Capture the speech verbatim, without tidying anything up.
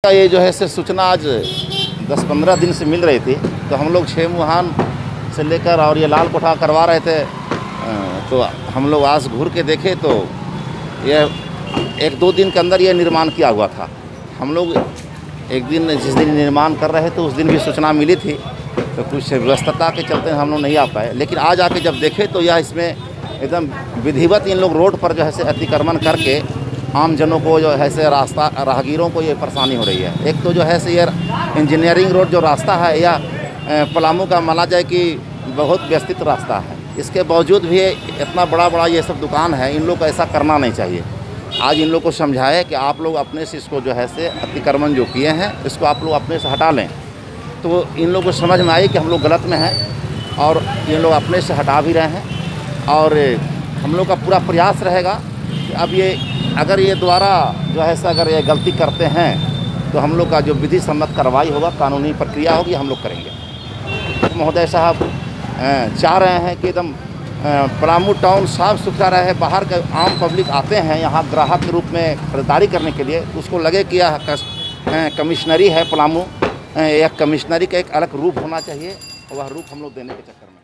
ये जो है से सूचना आज दस पंद्रह दिन से मिल रही थी, तो हम लोग छः मुहान से लेकर और ये लाल कोठा करवा रहे थे। तो हम लोग आज घूर के देखे तो यह एक दो दिन के अंदर ये निर्माण किया हुआ था। हम लोग एक दिन जिस दिन निर्माण कर रहे थे उस दिन भी सूचना मिली थी, तो कुछ व्यस्तता के चलते हम लोग नहीं आ पाए। लेकिन आज आके जब देखे तो यह इसमें एकदम विधिवत इन लोग रोड पर जो है से अतिक्रमण करके आम जनों को जो है से रास्ता राहगीरों को ये परेशानी हो रही है। एक तो जो है से ये इंजीनियरिंग रोड जो रास्ता है या पलामू का माना जाए कि बहुत व्यस्तित रास्ता है, इसके बावजूद भी इतना बड़ा बड़ा ये सब दुकान है, इन लोग को ऐसा करना नहीं चाहिए। आज इन लोग को समझाए कि आप लोग अपने से इसको जो है से अतिक्रमण जो किए हैं इसको आप लोग अपने से हटा लें। तो इन लोग को समझ में आई कि हम लोग गलत में हैं और इन लोग अपने से हटा भी रहे हैं। और हम लोग का पूरा प्रयास रहेगा कि अब ये अगर ये द्वारा जो है से अगर ये गलती करते हैं तो हम लोग का जो विधि सम्मत कार्रवाई होगा, कानूनी प्रक्रिया होगी, हम लोग करेंगे। महोदय साहब चाह रहे हैं कि एकदम पलामू टाउन साफ़ सुथरा रहे। बाहर के आम पब्लिक आते हैं यहाँ ग्राहक के रूप में खरीदारी करने के लिए, उसको लगे कि यह कमिश्नरी है पलामू, यह कमिश्नरी का एक अलग रूप होना चाहिए, वह रूप हम लोग देने के चक्कर में